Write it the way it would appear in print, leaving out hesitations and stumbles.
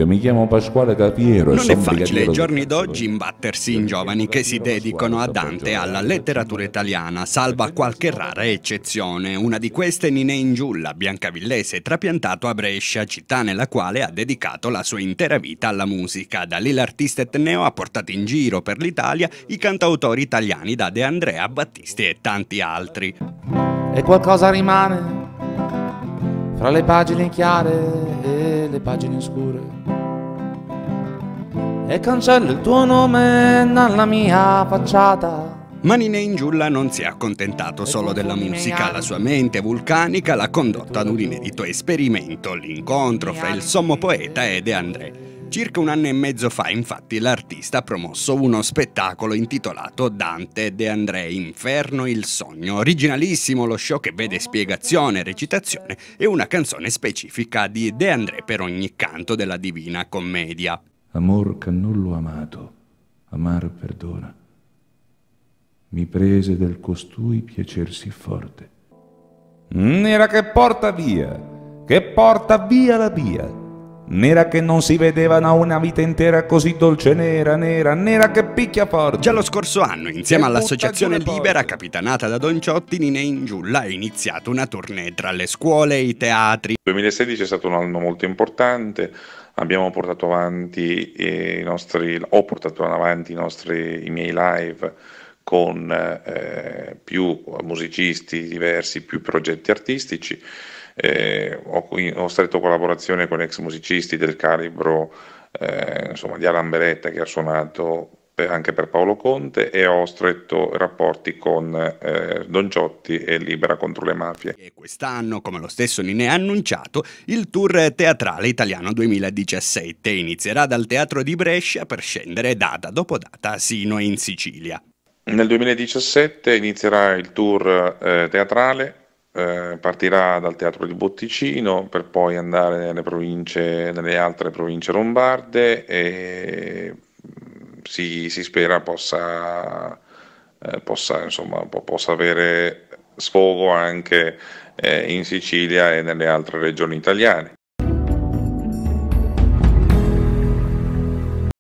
Umbria, mi chiamo Pasquale Capiero e Non è sono facile ai brigadiero del giorni Carcero. d'oggi imbattersi in giovani che si dedicano a Dante e alla letteratura italiana, salva qualche rara eccezione. Una di queste è Ninè Ingiulla, biancavillese, trapiantato a Brescia, città nella quale ha dedicato la sua intera vita alla musica. Da lì l'artista etneo ha portato in giro per l'Italia i cantautori italiani da De André a Battisti e tanti altri. E qualcosa rimane fra le pagine chiare e le pagine scure, e cancello il tuo nome dalla mia facciata. Ma Ninè Ingiulla non si è accontentato solo della musica. La sua mente vulcanica l'ha condotta ad un inedito esperimento, l'incontro fra il sommo poeta e De André. Circa un anno e mezzo fa, infatti, l'artista ha promosso uno spettacolo intitolato Dante e De André, Inferno il sogno. Originalissimo lo show che vede spiegazione, recitazione e una canzone specifica di De André per ogni canto della Divina Commedia. Amor che non l'ho amato, amar perdona. Mi prese del costui piacer sì forte. Nera che porta via la via. Nera che non si vedeva da una vita intera così dolce, nera, nera, nera che picchia forte. Già lo scorso anno, insieme E all'Associazione butta giù le Libera, porte. capitanata da Don Ciotti, Ninè Ingiulla ha iniziato una tournée tra le scuole e i teatri. Il 2016 è stato un anno molto importante, abbiamo portato avanti i miei live con più musicisti diversi, più progetti artistici. Ho stretto collaborazione con ex musicisti del calibro insomma, di Alan Beretta, che ha suonato anche per Paolo Conte, e ho stretto rapporti con Don Ciotti e Libera contro le mafie. E quest'anno, come lo stesso Ninè ha annunciato, il tour teatrale italiano 2017 inizierà dal Teatro di Brescia per scendere data dopo data sino in Sicilia. Nel 2017 inizierà il tour teatrale. Partirà dal Teatro di Botticino per poi andare nelle altre province lombarde e si spera possa avere sfogo anche in Sicilia e nelle altre regioni italiane.